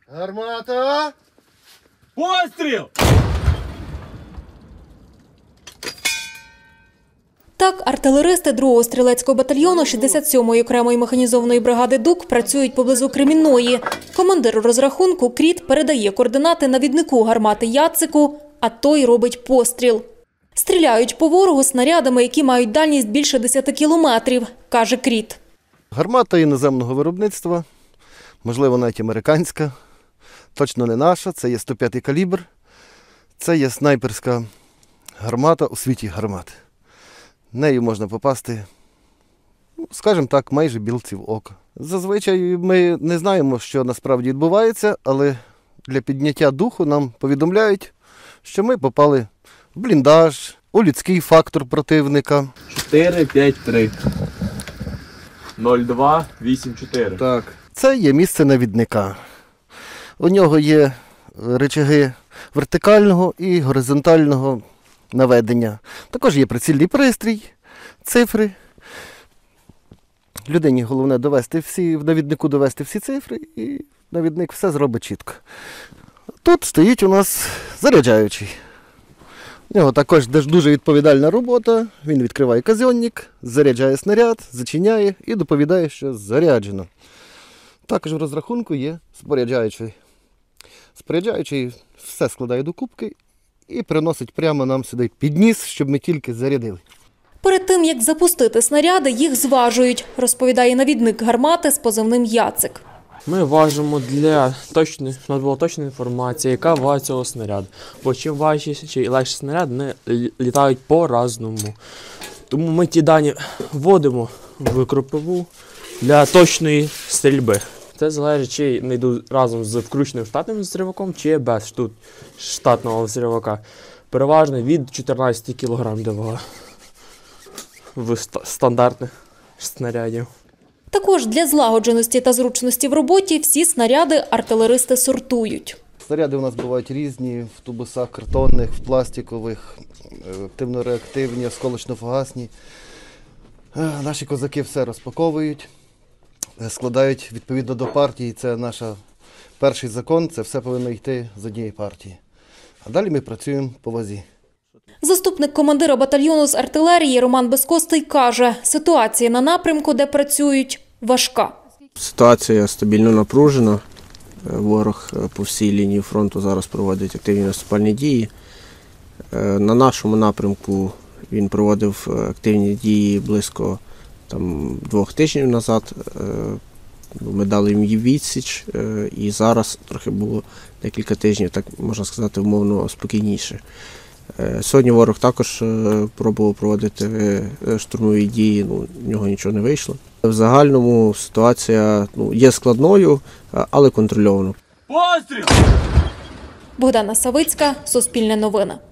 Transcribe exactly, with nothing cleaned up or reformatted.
Гармата! Постріл! Так, артилеристи другого стрілецького батальйону шістдесят сьомої окремої механізованої бригади «Дук» працюють поблизу Кремінної. Командир розрахунку Кріт передає координати навіднику гармати Яцику, а той робить постріл. Стріляють по ворогу снарядами, які мають дальність більше десяти кілометрів, каже Кріт. Гармата іноземного виробництва, можливо навіть американська, точно не наша, це є сто п'ятий калібр, це є снайперська гармата у світі гармат. Нею можна попасти, скажімо так, майже білці в око. Зазвичай ми не знаємо, що насправді відбувається, але для підняття духу нам повідомляють, що ми попали в бліндаж, у людський фактор противника. чотири п'ять три нуль два вісім чотири. Так. Це є місце навідника. У нього є рычаги вертикального і горизонтального наведення. Також є прицільний пристрій, цифри. Людині головне довести всі, в навіднику довести всі цифри, і навідник все зробить чітко. Тут стоїть у нас заряджаючий. У нього також дуже відповідальна робота. Він відкриває казьонник, заряджає снаряд, зачиняє і доповідає, що заряджено. Також в розрахунку є споряджаючий. Споряджаючий все складає до кубки і приносить прямо нам сюди під ніс, щоб ми тільки зарядили. Перед тим, як запустити снаряди, їх зважують, розповідає навідник гармати з позивним Яцик. Ми важимо для точної, щоб у нас була точна інформація, яка вага цього снаряду. Бо чим важчий чи легший снаряд, вони літають по-разному. Тому ми ті дані вводимо в кропиву для точної стрільби. Це залежить, чи не йду разом з включеним штатним взриваком, чи без штут штатного взривака. Переважно від чотирнадцяти кілограмів до вага в стандартних снарядів. Також для злагодженості та зручності в роботі всі снаряди артилеристи сортують. Снаряди у нас бувають різні, в тубусах картонних, в пластикових, активно-реактивні, осколочно-фугасні. Наші козаки все розпаковують, складають відповідно до партії. Це наш перший закон, це все повинно йти з однієї партії. А далі ми працюємо по вазі. Заступник командира батальйону з артилерії Роман Безкостий каже, ситуація на напрямку, де працюють, важка. Ситуація стабільно напружена. Ворог по всій лінії фронту зараз проводить активні наступальні дії. На нашому напрямку він проводив активні дії близько там, двох тижнів назад. Ми дали їм відсіч, і зараз трохи було декілька тижнів, так можна сказати, умовно спокійніше. Сьогодні ворог також пробував проводити штурмові дії, ну, в нього нічого не вийшло. В загальному ситуація ну, є складною, але контрольованою. Постріл! Богдана Савицька, Суспільне новини.